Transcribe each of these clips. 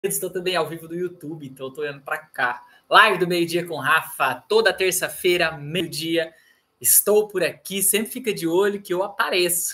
Estou também ao vivo do YouTube, então estou olhando para cá. Live do meio-dia com Rafa, toda terça-feira, meio-dia. Estou por aqui, sempre fica de olho que eu apareço.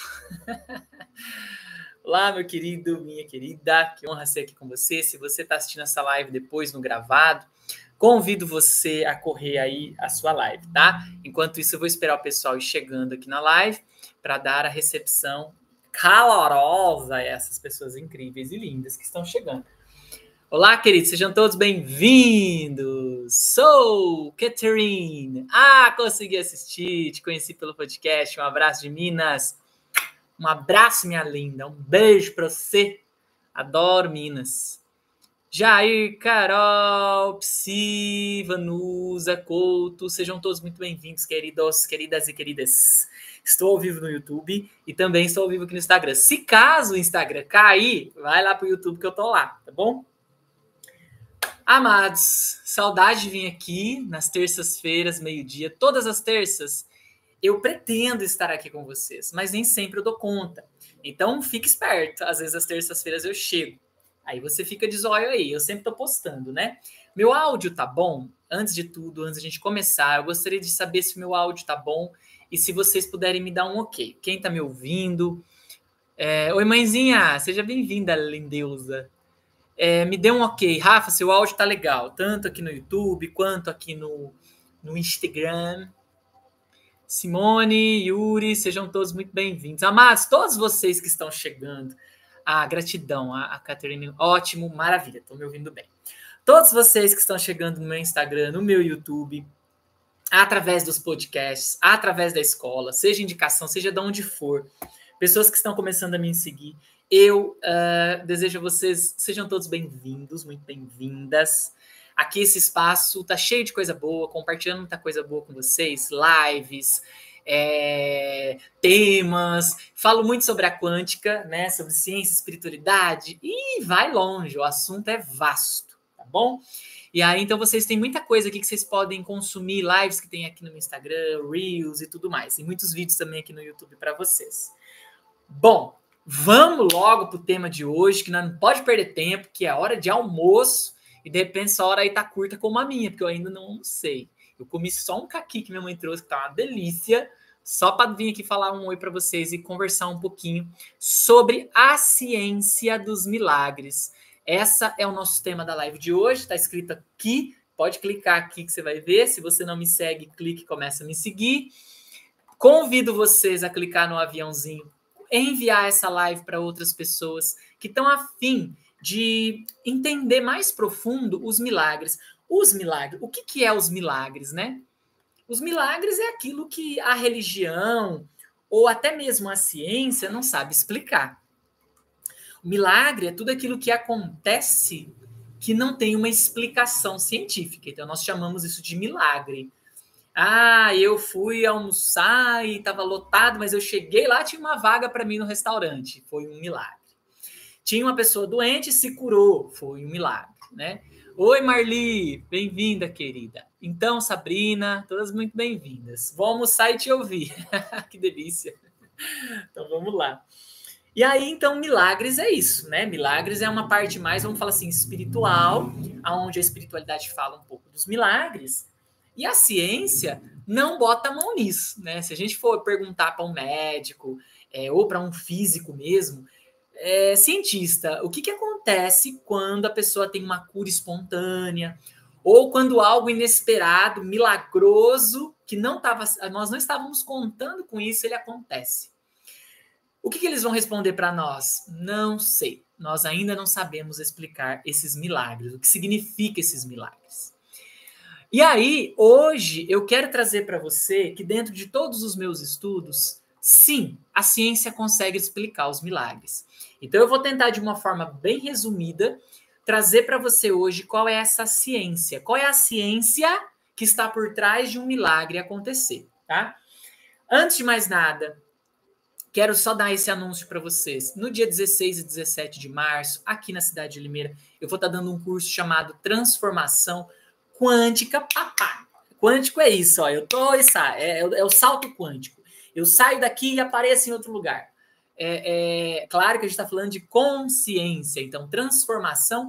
Olá, meu querido, minha querida, que honra ser aqui com você. Se você está assistindo essa live depois no gravado, convido você a correr aí a sua live, tá? Enquanto isso, eu vou esperar o pessoal ir chegando aqui na live para dar a recepção calorosa a essas pessoas incríveis e lindas que estão chegando. Olá, queridos, sejam todos bem-vindos. Sou Catherine. Consegui assistir, te conheci pelo podcast. Um abraço de Minas. Um abraço, minha linda. Um beijo para você. Adoro Minas. Jair, Carol, Psi, Vanusa, Couto, sejam todos muito bem-vindos, queridos, queridas e queridas. Estou ao vivo no YouTube e também estou ao vivo aqui no Instagram. Se caso o Instagram cair, vai lá para o YouTube que eu tô lá, tá bom? Amados, saudade de vir aqui nas terças-feiras, meio-dia, todas as terças. Eu pretendo estar aqui com vocês, mas nem sempre eu dou conta. Então, fique esperto. Às vezes, às terças-feiras eu chego. Aí você fica de zóio aí. Eu sempre tô postando, né? Meu áudio tá bom? Antes de tudo, antes de a gente começar, eu gostaria de saber se o meu áudio tá bom e se vocês puderem me dar um ok. Quem tá me ouvindo? Oi, mãezinha. Seja bem-vinda, lindeusa. Me dê um ok. Rafa, seu áudio tá legal. Tanto aqui no YouTube, quanto aqui no Instagram. Simone, Yuri, sejam todos muito bem-vindos. Amados, todos vocês que estão chegando. Gratidão. A Caterine, ótimo, maravilha. Estão me ouvindo bem. Todos vocês que estão chegando no meu Instagram, no meu YouTube, através dos podcasts, através da escola, seja indicação, seja de onde for. Pessoas que estão começando a me seguir. Eu desejo a vocês, sejam todos bem-vindos, muito bem-vindas. Aqui esse espaço tá cheio de coisa boa, compartilhando muita coisa boa com vocês, lives, temas. Falo muito sobre a quântica, né? Sobre ciência, espiritualidade, e vai longe, o assunto é vasto, tá bom? E aí, então, vocês têm muita coisa aqui que vocês podem consumir, lives que tem aqui no meu Instagram, Reels e tudo mais. E muitos vídeos também aqui no YouTube para vocês. Bom, vamos logo pro tema de hoje, que nós não pode perder tempo, que é a hora de almoço, e de repente essa hora aí tá curta como a minha, porque eu ainda não almocei. Eu comi só um caqui que minha mãe trouxe, que tá uma delícia, só para vir aqui falar um oi para vocês e conversar um pouquinho sobre a ciência dos milagres. Essa é o nosso tema da live de hoje, tá escrito aqui, pode clicar aqui que você vai ver. Se você não me segue, clique e começa a me seguir. Convido vocês a clicar no aviãozinho, enviar essa live para outras pessoas que estão a fim de entender mais profundo os milagres. Os milagres, o que é os milagres, né? Os milagres é aquilo que a religião ou até mesmo a ciência não sabe explicar. O milagre é tudo aquilo que acontece que não tem uma explicação científica. Então, nós chamamos isso de milagre. Eu fui almoçar e estava lotado, mas eu cheguei lá, tinha uma vaga para mim no restaurante. Foi um milagre. Tinha uma pessoa doente e se curou. Foi um milagre, né? Oi, Marli. Bem-vinda, querida. Então, Sabrina, todas muito bem-vindas. Vou almoçar e te ouvir. Que delícia. Então, vamos lá. E aí, então, milagres é isso, né? Milagres é uma parte mais, vamos falar assim, espiritual, onde a espiritualidade fala um pouco dos milagres. E a ciência não bota a mão nisso, né? Se a gente for perguntar para um médico ou para um físico mesmo, cientista, o que acontece quando a pessoa tem uma cura espontânea ou quando algo inesperado, milagroso, que nós não estávamos contando com isso, ele acontece? O que eles vão responder para nós? Não sei. Nós ainda não sabemos explicar esses milagres, o que significa esses milagres. E aí, hoje, eu quero trazer para você que dentro de todos os meus estudos, sim, a ciência consegue explicar os milagres. Então, eu vou tentar, de uma forma bem resumida, trazer para você hoje qual é essa ciência. Qual é a ciência que está por trás de um milagre acontecer, tá? Antes de mais nada, quero só dar esse anúncio para vocês. No dia 16 e 17 de março, aqui na cidade de Limeira, eu vou estar dando um curso chamado Transformação Quântica, papai. Quântico é isso, ó. É o salto quântico. Eu saio daqui e apareço em outro lugar. Claro que a gente está falando de consciência, então transformação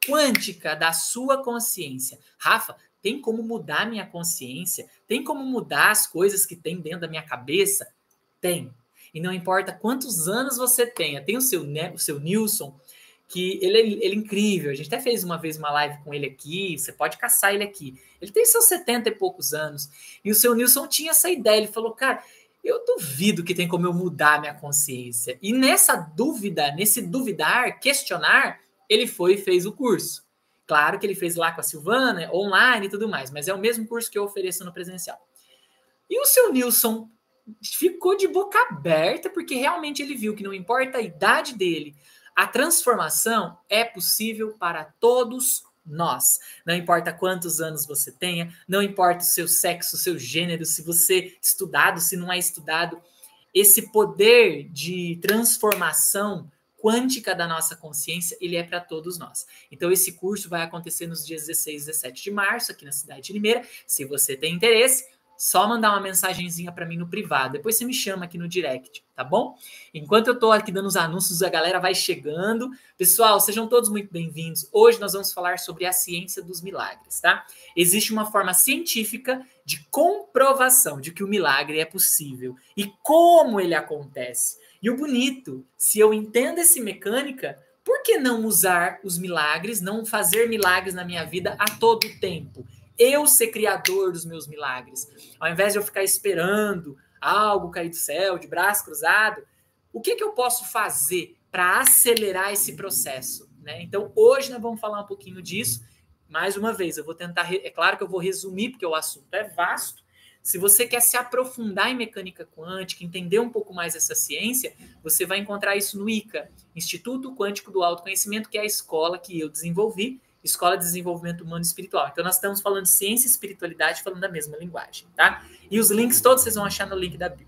quântica da sua consciência. Rafa, tem como mudar minha consciência? Tem como mudar as coisas que tem dentro da minha cabeça? Tem. E não importa quantos anos você tenha. Tem o seu Nilson, que ele é incrível. A gente até fez uma vez uma live com ele aqui. Você pode caçar ele aqui. Ele tem seus 70 e poucos anos. E o seu Nilson tinha essa ideia. Ele falou, cara, eu duvido que tem como eu mudar minha consciência. E nessa dúvida, nesse duvidar, questionar, ele foi e fez o curso. Claro que ele fez lá com a Silvana, online e tudo mais, mas é o mesmo curso que eu ofereço no presencial. E o seu Nilson ficou de boca aberta, porque realmente ele viu que não importa a idade dele, a transformação é possível para todos nós. Não importa quantos anos você tenha, não importa o seu sexo, o seu gênero, se você é estudado, se não é estudado, esse poder de transformação quântica da nossa consciência, ele é para todos nós. Então, esse curso vai acontecer nos dias 16 e 17 de março, aqui na cidade de Limeira. Se você tem interesse, só mandar uma mensagenzinha para mim no privado. Depois você me chama aqui no direct, tá bom? Enquanto eu estou aqui dando os anúncios, a galera vai chegando. Pessoal, sejam todos muito bem-vindos. Hoje nós vamos falar sobre a ciência dos milagres, tá? Existe uma forma científica de comprovação de que o milagre é possível e como ele acontece. E o bonito, se eu entendo essa mecânica, por que não usar os milagres, não fazer milagres na minha vida a todo tempo? Eu ser criador dos meus milagres. Ao invés de eu ficar esperando algo cair do céu, de braço cruzado, o que eu posso fazer para acelerar esse processo? Né? Então, hoje nós vamos falar um pouquinho disso. Mais uma vez, eu vou tentar... É claro que eu vou resumir, porque o assunto é vasto. Se você quer se aprofundar em mecânica quântica, entender um pouco mais essa ciência, você vai encontrar isso no ICA, Instituto Quântico do Autoconhecimento, que é a escola que eu desenvolvi, Escola de Desenvolvimento Humano e Espiritual. Então, nós estamos falando de ciência e espiritualidade, falando da mesma linguagem, tá? E os links todos vocês vão achar no link da bio.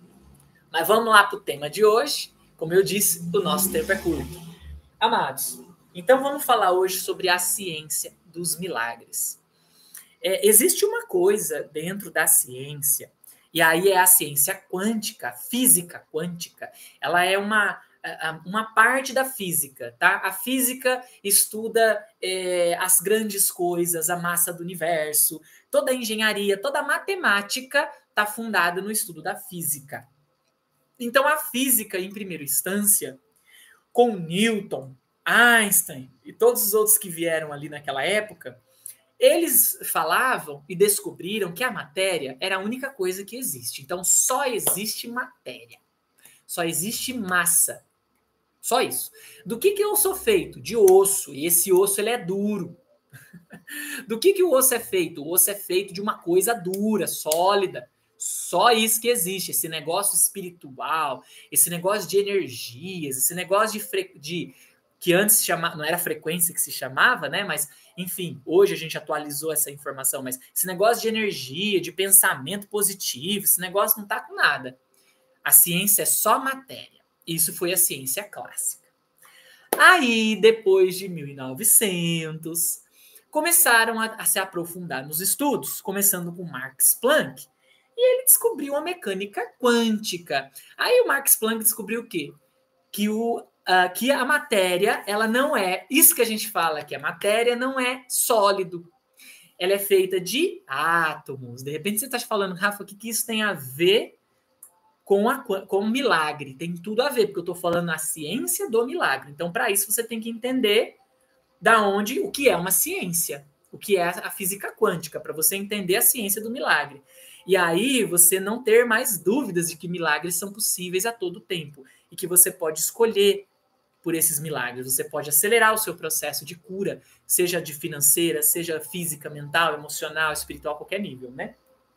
Mas vamos lá para o tema de hoje. Como eu disse, o nosso tempo é curto. Amados, então vamos falar hoje sobre a ciência dos milagres. Existe uma coisa dentro da ciência, e aí é a ciência quântica, a física quântica. Ela é uma parte da física, tá? A física estuda as grandes coisas, a massa do universo, toda a engenharia, toda a matemática está fundada no estudo da física. Então, a física, em primeira instância, com Newton, Einstein e todos os outros que vieram ali naquela época, eles falavam e descobriram que a matéria era a única coisa que existe. Então, só existe matéria. Só existe massa. Só isso. Do que eu sou feito? De osso. E esse osso ele é duro. Do que o osso é feito? O osso é feito de uma coisa dura, sólida. Só isso que existe. Esse negócio espiritual, esse negócio de energias, esse negócio de que antes não era frequência que se chamava, né? Mas, enfim, hoje a gente atualizou essa informação, mas esse negócio de energia, de pensamento positivo, esse negócio não está com nada. A ciência é só matéria. Isso foi a ciência clássica. Aí, depois de 1900, começaram a se aprofundar nos estudos, começando com Max Planck, e ele descobriu a mecânica quântica. Aí o Max Planck descobriu o quê? Que a matéria, ela não é... Isso que a gente fala, que a matéria não é sólido. Ela é feita de átomos. De repente você está falando, Rafa, o que isso tem a ver com o milagre? Tem tudo a ver, porque eu estou falando a ciência do milagre. Então, para isso, você tem que entender o que é uma ciência, o que é a física quântica, para você entender a ciência do milagre. E aí, você não ter mais dúvidas de que milagres são possíveis a todo tempo e que você pode escolher por esses milagres. Você pode acelerar o seu processo de cura, seja de financeira, seja física, mental, emocional, espiritual, qualquer nível, né?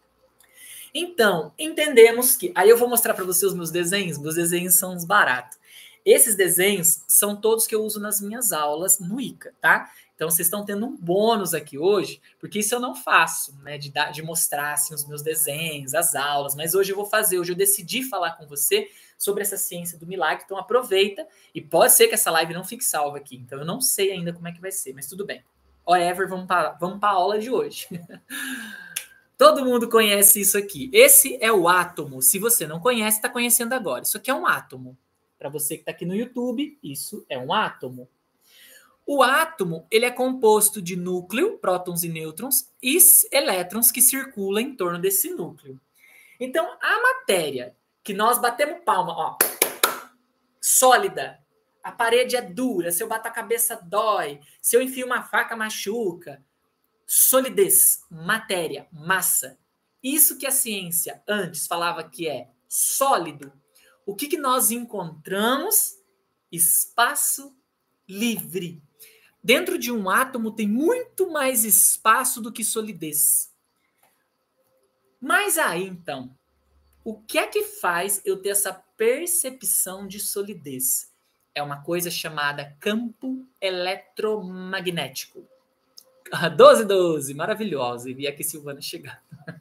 Então, entendemos que... Aí eu vou mostrar para vocês os meus desenhos. Meus desenhos são uns baratos. Esses desenhos são todos que eu uso nas minhas aulas no ICA, tá? Então, vocês estão tendo um bônus aqui hoje, porque isso eu não faço, né? De mostrar assim, os meus desenhos, as aulas. Mas hoje eu vou fazer. Hoje eu decidi falar com você sobre essa ciência do milagre. Então, aproveita. E pode ser que essa live não fique salva aqui. Então, eu não sei ainda como é que vai ser, mas tudo bem. Whatever, vamos para a aula de hoje. Todo mundo conhece isso aqui. Esse é o átomo. Se você não conhece, está conhecendo agora. Isso aqui é um átomo. Para você que está aqui no YouTube, isso é um átomo. O átomo, ele é composto de núcleo, prótons e nêutrons, e elétrons que circulam em torno desse núcleo. Então, a matéria que nós batemos palma, ó, sólida, a parede é dura, se eu bato a cabeça dói, se eu enfio uma faca machuca. Solidez, matéria, massa. Isso que a ciência antes falava que é sólido. O que nós encontramos? Espaço livre. Dentro de um átomo tem muito mais espaço do que solidez. Mas aí, então, o que é que faz eu ter essa percepção de solidez? É uma coisa chamada campo eletromagnético. 12, maravilhosa. E vi aqui Silvana chegar.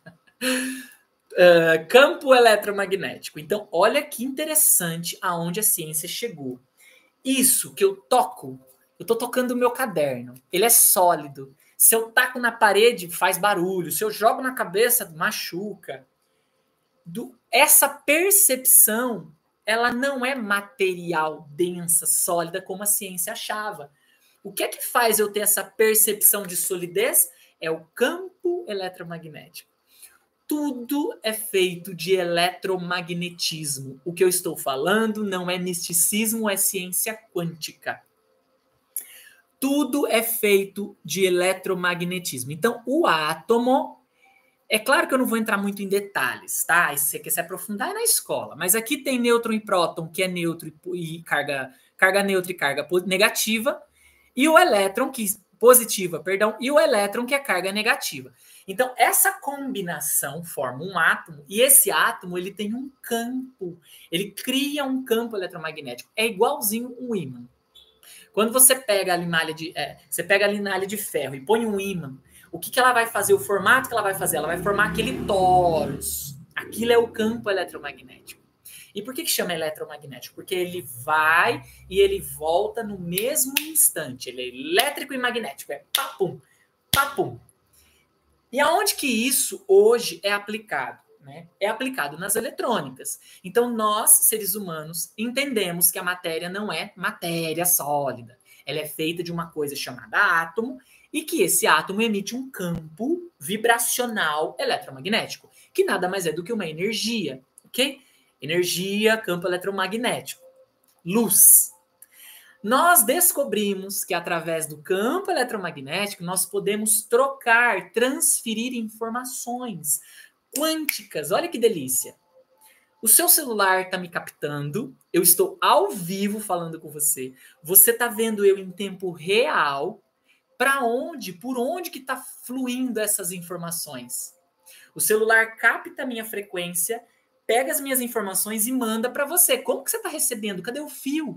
Campo eletromagnético. Então, olha que interessante aonde a ciência chegou. Isso que eu toco, eu tô tocando o meu caderno. Ele é sólido. Se eu taco na parede, faz barulho. Se eu jogo na cabeça, machuca. Essa percepção, ela não é material, densa, sólida, como a ciência achava. O que é que faz eu ter essa percepção de solidez? É o campo eletromagnético. Tudo é feito de eletromagnetismo. O que eu estou falando não é misticismo, é ciência quântica. Tudo é feito de eletromagnetismo. Então, o átomo, é claro que eu não vou entrar muito em detalhes, tá? Se você quer se aprofundar é na escola. Mas aqui tem nêutron e próton, que é neutro e carga neutra e carga negativa. E o elétron, e o elétron, que é carga negativa. Então, essa combinação forma um átomo, e esse átomo, ele tem um campo, ele cria um campo eletromagnético. É igualzinho um ímã. Quando você pega a linalha de ferro e põe um ímã, o que ela vai fazer? O formato que ela vai fazer? Ela vai formar aquele torus. Aquilo é o campo eletromagnético. E por que chama eletromagnético? Porque ele vai e ele volta no mesmo instante. Ele é elétrico e magnético. É papum, papum. E aonde que isso hoje é aplicado? Né? É aplicado nas eletrônicas. Então, nós, seres humanos, entendemos que a matéria não é matéria sólida. Ela é feita de uma coisa chamada átomo e que esse átomo emite um campo vibracional eletromagnético, que nada mais é do que uma energia, ok? Energia, campo eletromagnético, luz. Nós descobrimos que através do campo eletromagnético nós podemos trocar, transferir informações quânticas. Olha que delícia. O seu celular está me captando, eu estou ao vivo falando com você. Você está vendo eu em tempo real. Por onde que está fluindo essas informações? O celular capta a minha frequência, pega as minhas informações e manda para você. Como que você está recebendo? Cadê o fio?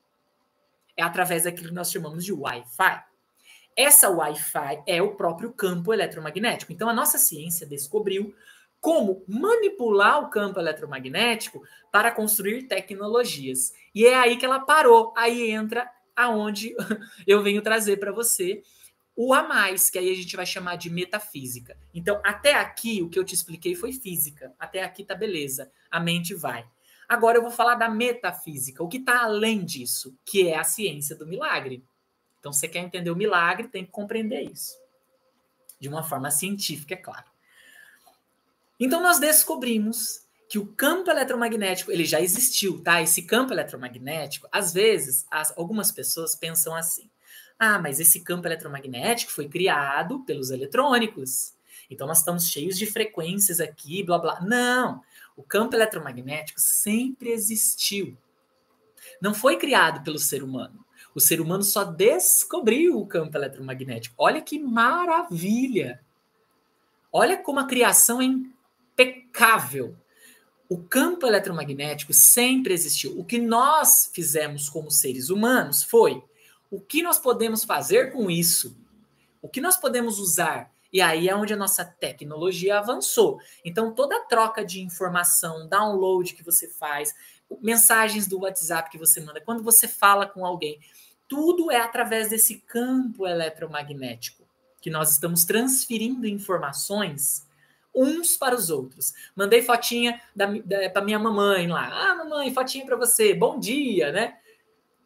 É através daquilo que nós chamamos de Wi-Fi. Essa Wi-Fi é o próprio campo eletromagnético. Então, a nossa ciência descobriu como manipular o campo eletromagnético para construir tecnologias. E é aí que ela parou. Aí entra aonde eu venho trazer para você o a mais, que aí a gente vai chamar de metafísica. Então, até aqui, o que eu te expliquei foi física. Até aqui tá beleza. A mente vai. Agora eu vou falar da metafísica, o que está além disso, que é a ciência do milagre. Então, você quer entender o milagre, tem que compreender isso. De uma forma científica, é claro. Então, nós descobrimos que o campo eletromagnético, ele já existiu, tá? Esse campo eletromagnético, às vezes, algumas pessoas pensam assim: ah, mas esse campo eletromagnético foi criado pelos eletrônicos. Então, nós estamos cheios de frequências aqui, blá, blá. Não! O campo eletromagnético sempre existiu. Não foi criado pelo ser humano. O ser humano só descobriu o campo eletromagnético. Olha que maravilha! Olha como a criação é impecável. O campo eletromagnético sempre existiu. O que nós fizemos como seres humanos foi: o que nós podemos fazer com isso? O que nós podemos usar? E aí é onde a nossa tecnologia avançou. Então, toda a troca de informação, download que você faz, mensagens do WhatsApp que você manda, quando você fala com alguém, tudo é através desse campo eletromagnético que nós estamos transferindo informações uns para os outros. Mandei fotinha para minha mamãe lá. Ah, mamãe, fotinha para você. Bom dia, né?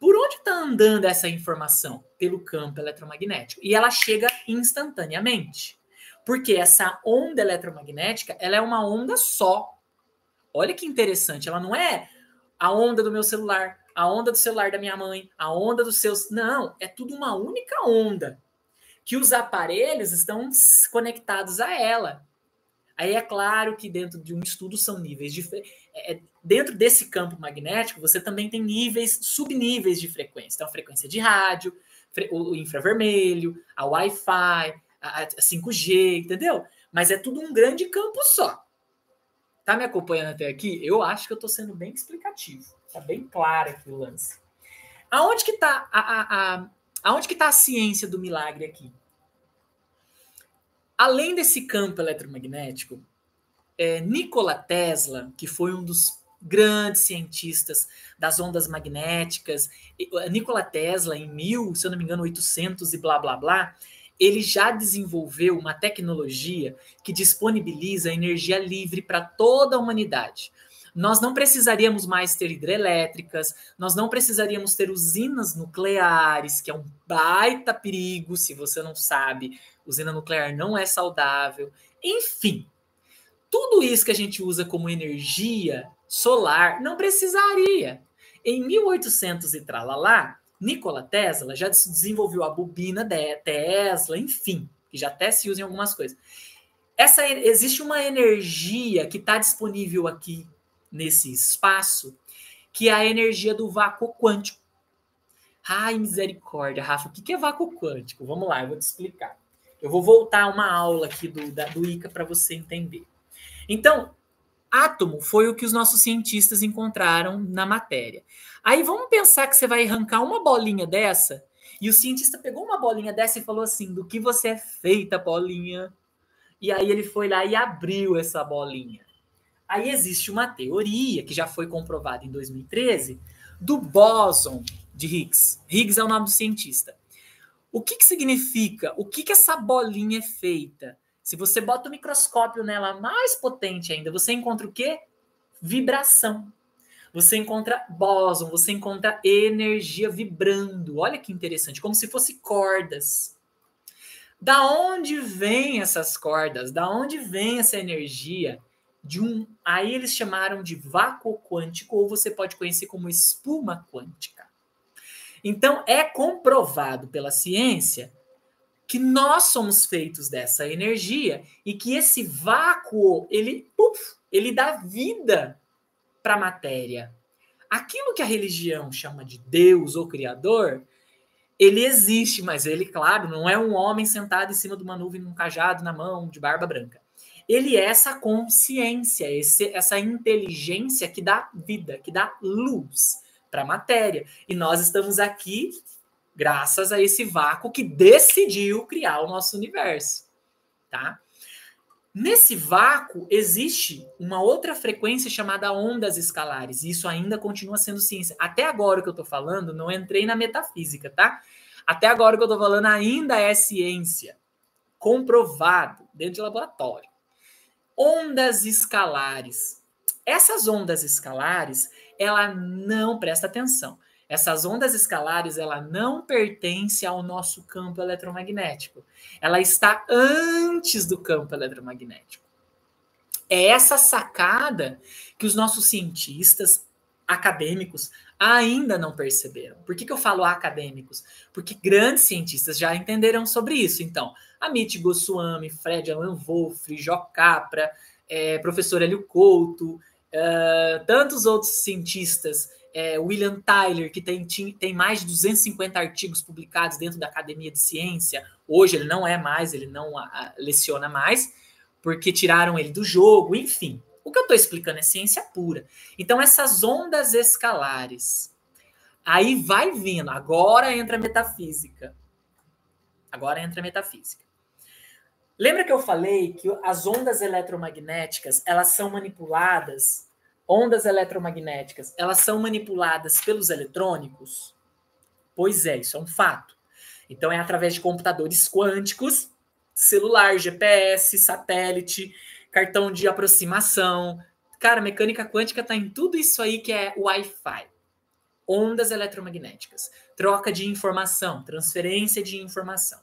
Por onde está andando essa informação? Pelo campo eletromagnético. E ela chega instantaneamente. Porque essa onda eletromagnética, ela é uma onda só. Olha que interessante. Ela não é a onda do meu celular, a onda do celular da minha mãe, a onda dos seus... Não, é tudo uma única onda. Que os aparelhos estão conectados a ela. Aí é claro que dentro de um estudo são níveis diferentes. Dentro desse campo magnético, você também tem níveis, subníveis de frequência. Então, a frequência de rádio, o infravermelho, a Wi-Fi, a 5G, entendeu? Mas é tudo um grande campo só. Tá me acompanhando até aqui? Eu acho que eu estou sendo bem explicativo. Tá bem claro aqui o lance. Aonde que tá aonde que tá a ciência do milagre aqui? Além desse campo eletromagnético, Nikola Tesla, que foi um dos grandes cientistas das ondas magnéticas, Nikola Tesla, em 1800 e blá, blá, blá, ele já desenvolveu uma tecnologia que disponibiliza energia livre para toda a humanidade. Nós não precisaríamos mais ter hidrelétricas, nós não precisaríamos ter usinas nucleares, que é um baita perigo, se você não sabe, usina nuclear não é saudável. Enfim, tudo isso que a gente usa como energia solar não precisaria. Em 1800 e tralalá, Nikola Tesla já desenvolveu a bobina Tesla, enfim, que já até se usa em algumas coisas. Existe uma energia que está disponível aqui nesse espaço, que é a energia do vácuo quântico. Ai, misericórdia, Rafa, o que é vácuo quântico? Vamos lá, eu vou te explicar. Eu vou voltar uma aula aqui do ICA para você entender. Então, átomo foi o que os nossos cientistas encontraram na matéria. Aí vamos pensar que você vai arrancar uma bolinha dessa, e o cientista pegou uma bolinha dessa e falou assim, do que você é feita, bolinha? E aí ele foi lá e abriu essa bolinha. Aí existe uma teoria, que já foi comprovada em 2013, do bóson de Higgs. Higgs é o nome do cientista. O que significa? O que essa bolinha é feita? Se você bota o microscópio nela mais potente ainda, você encontra o quê? Vibração. Você encontra bóson, você encontra energia vibrando. Olha que interessante, como se fosse cordas. Da onde vêm essas cordas? Da onde vem essa energia? Aí eles chamaram de vácuo quântico, ou você pode conhecer como espuma quântica. Então, é comprovado pela ciência que nós somos feitos dessa energia e que esse vácuo, ele dá vida para a matéria. Aquilo que a religião chama de Deus ou Criador, ele existe, mas ele, claro, não é um homem sentado em cima de uma nuvem, num cajado na mão, de barba branca. Ele é essa consciência, essa inteligência que dá vida, que dá luz para a matéria. E nós estamos aqui graças a esse vácuo que decidiu criar o nosso universo, tá? Nesse vácuo existe uma outra frequência chamada ondas escalares, e isso ainda continua sendo ciência. Até agora o que eu tô falando, não entrei na metafísica, tá? Até agora o que eu tô falando ainda é ciência, comprovado dentro de laboratório. Ondas escalares. Essas ondas escalares, ela não presta atenção. Essas ondas escalares, ela não pertence ao nosso campo eletromagnético. Ela está antes do campo eletromagnético. É essa sacada que os nossos cientistas acadêmicos ainda não perceberam. Por que eu falo acadêmicos? Porque grandes cientistas já entenderam sobre isso. Então, Amit Goswami, Fred Alan Wolf, Jó Capra, professor Hélio Couto, tantos outros cientistas, William Tyler, que tem mais de 250 artigos publicados dentro da Academia de Ciência. Hoje ele não é mais, ele não leciona mais, porque tiraram ele do jogo, enfim. O que eu estou explicando é ciência pura. Então, essas ondas escalares, aí vai vindo, agora entra a metafísica. Agora entra a metafísica. Lembra que eu falei que as ondas eletromagnéticas, elas são manipuladas, ondas eletromagnéticas, elas são manipuladas pelos eletrônicos? Pois é, isso é um fato. Então, é através de computadores quânticos, celular, GPS, satélite, cartão de aproximação. Cara, mecânica quântica está em tudo isso aí que é Wi-Fi. ondas eletromagnéticas, troca de informação, transferência de informação.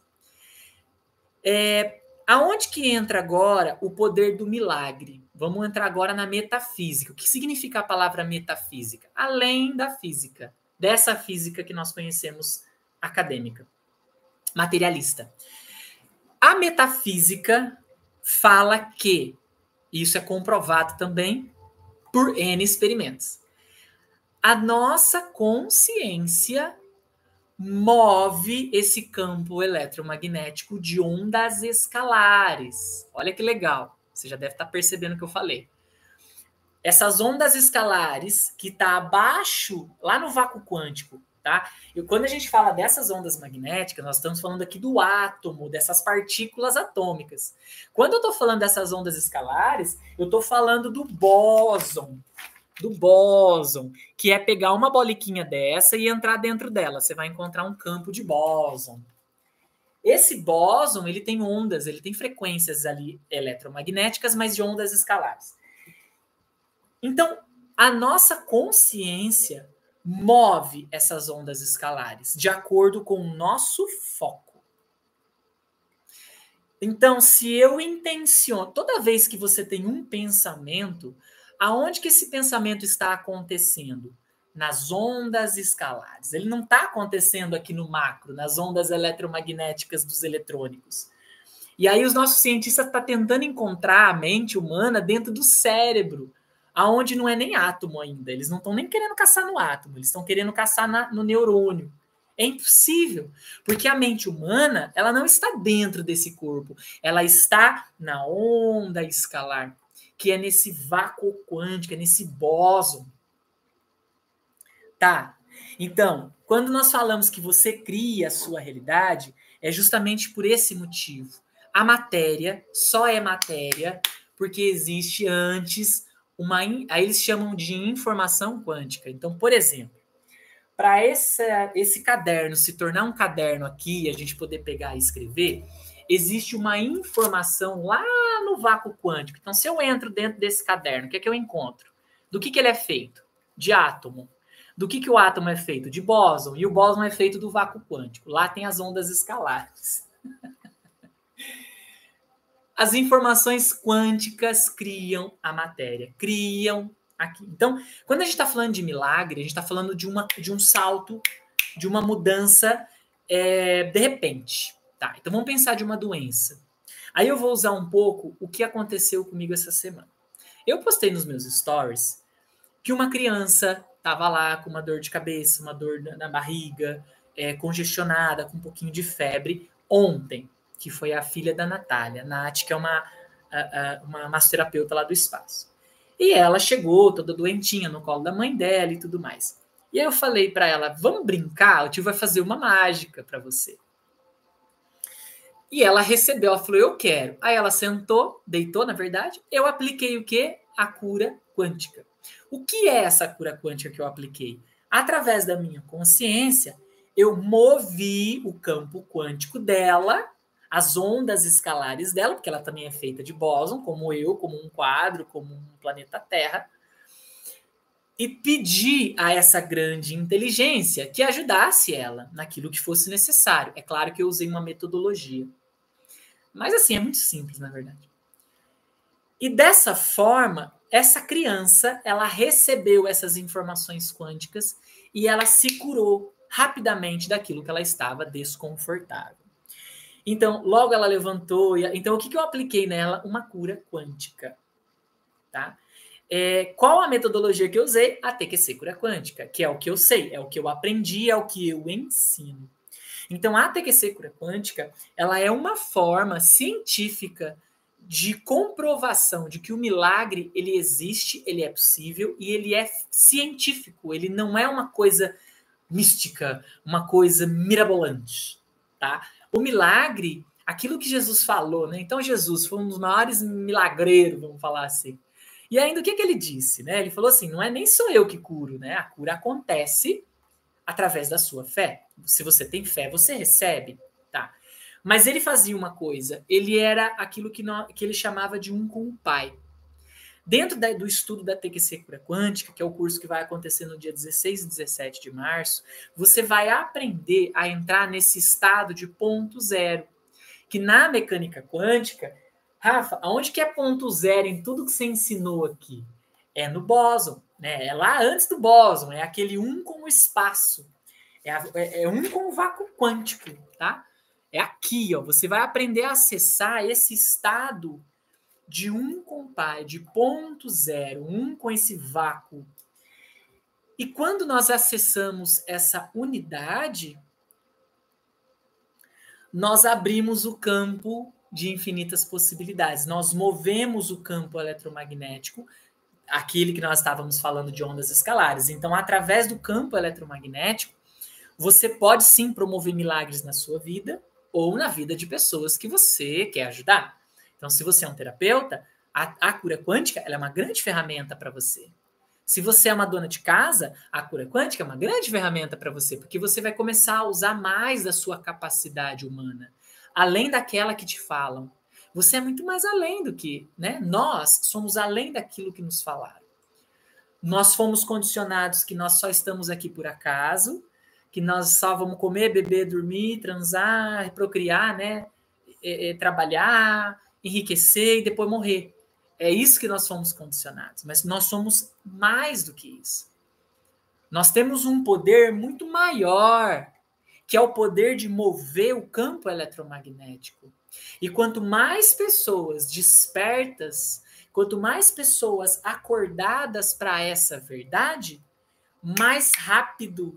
Aonde que entra agora o poder do milagre? Vamos entrar agora na metafísica. O que significa a palavra metafísica? Além da física, dessa física que nós conhecemos acadêmica, materialista. A metafísica fala que, isso é comprovado também por N experimentos, a nossa consciência move esse campo eletromagnético de ondas escalares. Olha que legal. Você já deve estar percebendo o que eu falei. Essas ondas escalares que está abaixo, lá no vácuo quântico, tá? E quando a gente fala dessas ondas magnéticas, nós estamos falando aqui do átomo, dessas partículas atômicas. Quando eu estou falando dessas ondas escalares, eu estou falando do bóson, que é pegar uma boliquinha dessa e entrar dentro dela. Você vai encontrar um campo de bóson. Esse bóson, ele tem ondas, ele tem frequências ali eletromagnéticas, mas de ondas escalares. Então, a nossa consciência move essas ondas escalares de acordo com o nosso foco. Então, se eu intenciono, toda vez que você tem um pensamento, aonde que esse pensamento está acontecendo? Nas ondas escalares. Ele não está acontecendo aqui no macro, nas ondas eletromagnéticas dos eletrônicos. E aí os nossos cientistas estão tentando encontrar a mente humana dentro do cérebro, aonde não é nem átomo ainda. Eles não estão nem querendo caçar no átomo, eles estão querendo caçar no neurônio. É impossível, porque a mente humana, ela não está dentro desse corpo, ela está na onda escalar, que é nesse vácuo quântico, é nesse bóson. Tá? Então, quando nós falamos que você cria a sua realidade, é justamente por esse motivo. A matéria só é matéria porque existe antes aí eles chamam de informação quântica. Então, por exemplo, para esse caderno se tornar um caderno aqui e a gente poder pegar e escrever, existe uma informação lá no vácuo quântico. Então, se eu entro dentro desse caderno, o que é que eu encontro? Do que ele é feito? De átomo. Do que o átomo é feito? De bóson. E o bóson é feito do vácuo quântico. Lá tem as ondas escalares. As informações quânticas criam a matéria. Criam aqui. Então, quando a gente está falando de milagre, a gente está falando de um salto, de uma mudança de repente. Tá, então vamos pensar de uma doença. Aí eu vou usar um pouco o que aconteceu comigo essa semana. Eu postei nos meus stories que uma criança estava lá com uma dor de cabeça, uma dor na barriga, congestionada, com um pouquinho de febre, ontem, que foi a filha da Natália, Nath, que é uma massoterapeuta lá do espaço. E ela chegou toda doentinha no colo da mãe dela e tudo mais. E aí eu falei para ela, vamos brincar? O tio vai fazer uma mágica para você. E ela recebeu, ela falou, eu quero. Aí ela sentou, deitou, na verdade. Eu apliquei o quê? A cura quântica. O que é essa cura quântica que eu apliquei? Através da minha consciência, eu movi o campo quântico dela, as ondas escalares dela, porque ela também é feita de bóson, como eu, como um quadro, como um planeta Terra, e pedi a essa grande inteligência que ajudasse ela naquilo que fosse necessário. É claro que eu usei uma metodologia. Mas assim, é muito simples, na verdade. E dessa forma, essa criança, ela recebeu essas informações quânticas e ela se curou rapidamente daquilo que ela estava desconfortável. Então, logo ela levantou. Então, o que eu apliquei nela? Uma cura quântica. Tá? Qual a metodologia que eu usei? A TQC cura quântica, que é o que eu sei, é o que eu aprendi, é o que eu ensino. Então, a TQC cura quântica, ela é uma forma científica de comprovação de que o milagre, ele existe, ele é possível e ele é científico, ele não é uma coisa mística, uma coisa mirabolante, tá? O milagre, aquilo que Jesus falou, né? Então, Jesus foi um dos maiores milagreiros, vamos falar assim. E ainda o que ele disse, né? Ele falou assim, não é nem sou eu que curo, né? A cura acontece através da sua fé. Se você tem fé, você recebe, tá? Mas ele fazia uma coisa, ele era aquilo que ele chamava de um com o pai. Dentro do estudo da TQC Cura Quântica, que é o curso que vai acontecer no dia 16 e 17 de março, você vai aprender a entrar nesse estado de ponto zero, que na mecânica quântica, Rafa, aonde que é ponto zero em tudo que você ensinou aqui? É no bóson, né? É lá antes do bóson, é aquele um com o espaço, é um com o vácuo quântico, tá? É aqui, ó, você vai aprender a acessar esse estado de um com o pai, de ponto zero, um com esse vácuo. E quando nós acessamos essa unidade, nós abrimos o campo de infinitas possibilidades. Nós movemos o campo eletromagnético, aquele que nós estávamos falando de ondas escalares. Então, através do campo eletromagnético, você pode sim promover milagres na sua vida ou na vida de pessoas que você quer ajudar. Então, se você é um terapeuta, a cura quântica ela é uma grande ferramenta para você. Se você é uma dona de casa, a cura quântica é uma grande ferramenta para você, porque você vai começar a usar mais da sua capacidade humana, além daquela que te falam. Você é muito mais além do que, né? Nós somos além daquilo que nos falaram. Nós fomos condicionados que nós só estamos aqui por acaso, que nós só vamos comer, beber, dormir, transar, procriar, né? Trabalhar, enriquecer e depois morrer. É isso que nós fomos condicionados. Mas nós somos mais do que isso. Nós temos um poder muito maior, que é o poder de mover o campo eletromagnético. E quanto mais pessoas despertas, quanto mais pessoas acordadas para essa verdade, mais rápido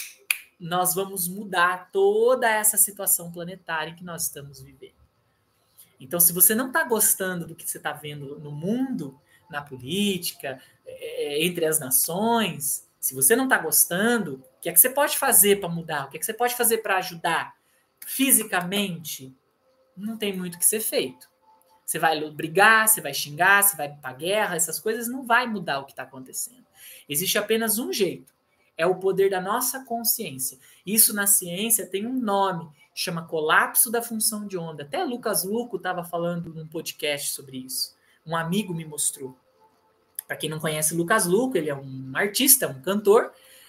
nós vamos mudar toda essa situação planetária que nós estamos vivendo. Então, se você não está gostando do que você está vendo no mundo, na política, entre as nações, se você não está gostando, o que é que você pode fazer para mudar? O que é que você pode fazer para ajudar? Fisicamente, não tem muito o que ser feito. Você vai brigar, você vai xingar, você vai para a guerra, essas coisas não vai mudar o que está acontecendo. Existe apenas um jeito. É o poder da nossa consciência. Isso na ciência tem um nome, chama colapso da função de onda. Até Lucas Luco estava falando num podcast sobre isso. Um amigo me mostrou. Para quem não conhece Lucas Luco, ele é um artista, um cantor,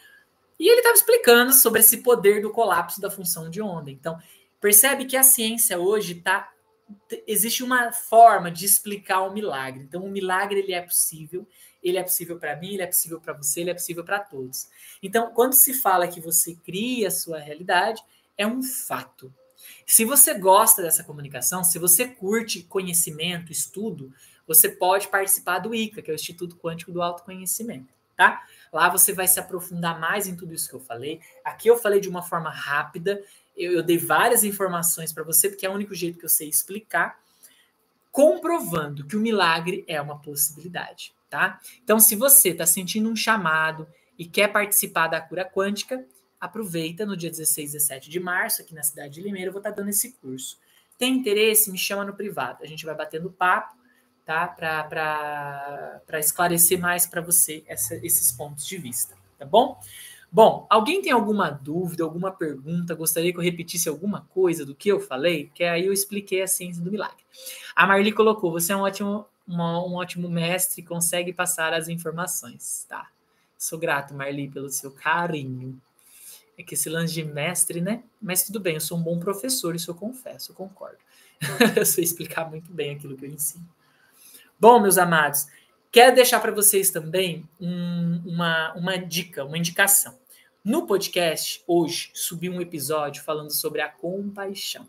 e ele estava explicando sobre esse poder do colapso da função de onda. Então, percebe que a ciência hoje está... Existe uma forma de explicar o milagre. Então, o milagre ele é possível para mim, ele é possível para você, ele é possível para todos. Então, quando se fala que você cria a sua realidade, é um fato. Se você gosta dessa comunicação, se você curte conhecimento, estudo, você pode participar do ICA, que é o Instituto Quântico do Autoconhecimento, tá? Lá você vai se aprofundar mais em tudo isso que eu falei. Aqui eu falei de uma forma rápida, eu dei várias informações para você, porque é o único jeito que eu sei explicar, comprovando que o milagre é uma possibilidade, tá? Então, se você está sentindo um chamado e quer participar da cura quântica, aproveita no dia 16 e 17 de março, aqui na cidade de Limeira, eu vou estar dando esse curso. Tem interesse? Me chama no privado. A gente vai batendo papo, tá? Para esclarecer mais para você esses pontos de vista, tá bom? Bom, alguém tem alguma dúvida, alguma pergunta? Gostaria que eu repetisse alguma coisa do que eu falei? Que aí eu expliquei a ciência do milagre. A Marli colocou, você é um ótimo mestre, consegue passar as informações, tá? Sou grato, Marli, pelo seu carinho. É que esse lance de mestre, né? Mas tudo bem, eu sou um bom professor, isso eu confesso, eu concordo. Eu sei explicar muito bem aquilo que eu ensino. Bom, meus amados, quero deixar para vocês também uma dica, uma indicação. No podcast, hoje, subi um episódio falando sobre a compaixão.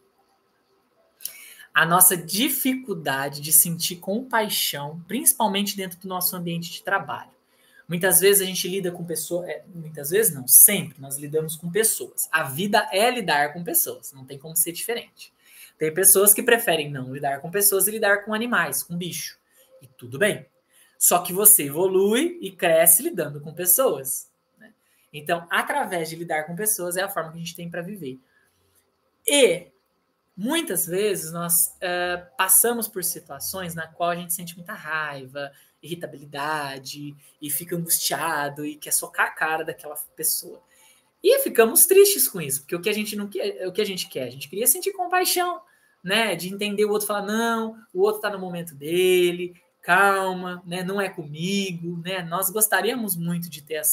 A nossa dificuldade de sentir compaixão, principalmente dentro do nosso ambiente de trabalho. Muitas vezes a gente lida com pessoas... muitas vezes não, sempre nós lidamos com pessoas. A vida é lidar com pessoas, não tem como ser diferente. Tem pessoas que preferem não lidar com pessoas e lidar com animais, com bicho. E tudo bem. Só que você evolui e cresce lidando com pessoas. Né? Então, através de lidar com pessoas é a forma que a gente tem para viver. E muitas vezes nós passamos por situações na qual a gente sente muita raiva, irritabilidade, e fica angustiado e quer socar a cara daquela pessoa. E ficamos tristes com isso, porque o que a gente não quer, o que a gente quer? A gente queria sentir compaixão, né? De entender o outro, falar, não, o outro está no momento dele, calma, né? Não é comigo, né? Nós gostaríamos muito de ter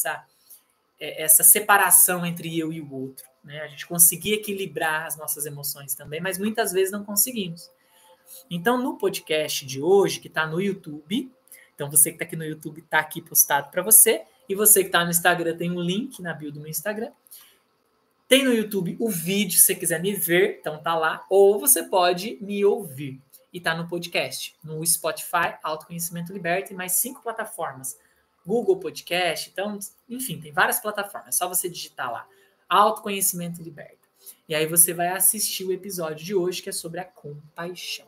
essa separação entre eu e o outro, né? A gente conseguir equilibrar as nossas emoções também, mas muitas vezes não conseguimos. Então, no podcast de hoje, que está no YouTube, então você que está aqui no YouTube está aqui postado para você, e você que está no Instagram tem um link na bio do meu Instagram. Tem no YouTube o vídeo, se você quiser me ver, então tá lá, ou você pode me ouvir. E tá no podcast, no Spotify, Autoconhecimento Liberta, e mais 5 plataformas. Google Podcast, então, enfim, tem várias plataformas. É só você digitar lá, Autoconhecimento Liberta. E aí você vai assistir o episódio de hoje, que é sobre a compaixão.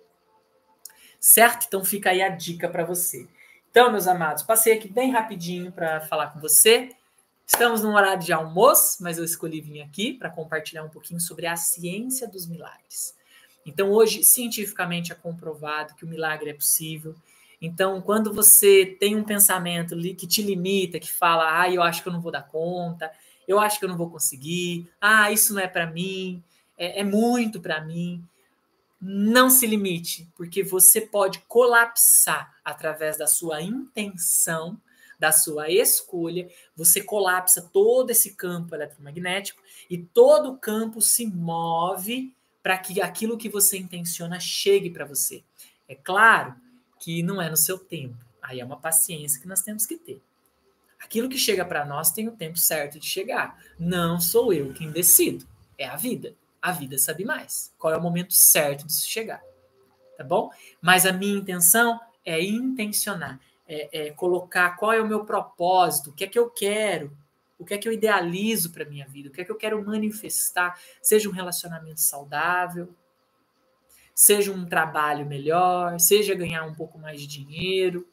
Certo? Então fica aí a dica para você. Então, meus amados, passei aqui bem rapidinho para falar com você. Estamos num horário de almoço, mas eu escolhi vir aqui para compartilhar um pouquinho sobre a ciência dos milagres. Então, hoje, cientificamente é comprovado que o milagre é possível. Então, quando você tem um pensamento que te limita, que fala, eu acho que eu não vou dar conta, eu acho que eu não vou conseguir, isso não é para mim, é muito para mim. Não se limite, porque você pode colapsar através da sua intenção, da sua escolha, você colapsa todo esse campo eletromagnético e todo o campo se move para que aquilo que você intenciona chegue para você. É claro que não é no seu tempo, aí é uma paciência que nós temos que ter. Aquilo que chega para nós tem o tempo certo de chegar. Não sou eu quem decido, é a vida. A vida sabe mais. Qual é o momento certo de se chegar. Tá bom? Mas a minha intenção é intencionar. É colocar qual é o meu propósito, o que é que eu quero, o que é que eu idealizo para a minha vida, o que é que eu quero manifestar, seja um relacionamento saudável, seja um trabalho melhor, seja ganhar um pouco mais de dinheiro.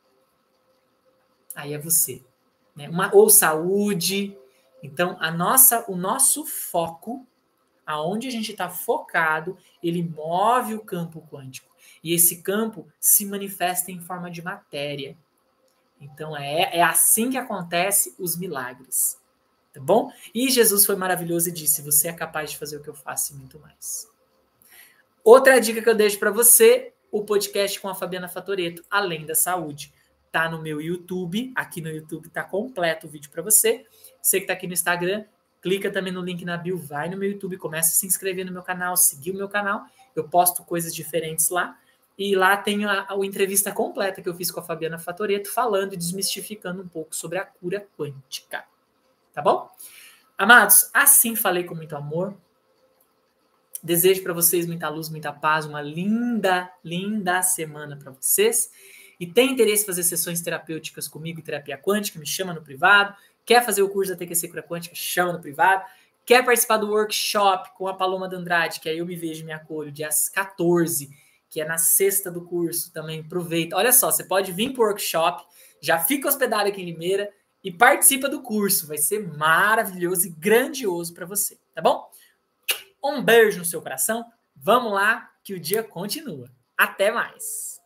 Aí é você. Né? Ou saúde. Então, o nosso foco, aonde a gente está focado, ele move o campo quântico. E esse campo se manifesta em forma de matéria. Então, é assim que acontece os milagres. Tá bom? E Jesus foi maravilhoso e disse, você é capaz de fazer o que eu faço e muito mais. Outra dica que eu deixo para você, o podcast com a Fabiana Fatoretto, Além da Saúde. Tá no meu YouTube, aqui no YouTube tá completo o vídeo para você. Você que tá aqui no Instagram, clica também no link na bio, vai no meu YouTube, começa a se inscrever no meu canal, seguir o meu canal. Eu posto coisas diferentes lá. E lá tem a entrevista completa que eu fiz com a Fabiana Fatoretto, falando e desmistificando um pouco sobre a cura quântica. Tá bom? Amados, assim falei com muito amor. Desejo para vocês muita luz, muita paz, uma linda, linda semana para vocês. E tem interesse em fazer sessões terapêuticas comigo, terapia quântica, me chama no privado. Quer fazer o curso da TQC Cura Quântica, chama no privado. Quer participar do workshop com a Paloma D'Andrade, que aí eu me vejo e me acolho, dia 14, que é na sexta do curso também. Aproveita. Olha só, você pode vir para o workshop, já fica hospedado aqui em Limeira e participa do curso. Vai ser maravilhoso e grandioso para você, tá bom? Um beijo no seu coração. Vamos lá, que o dia continua. Até mais.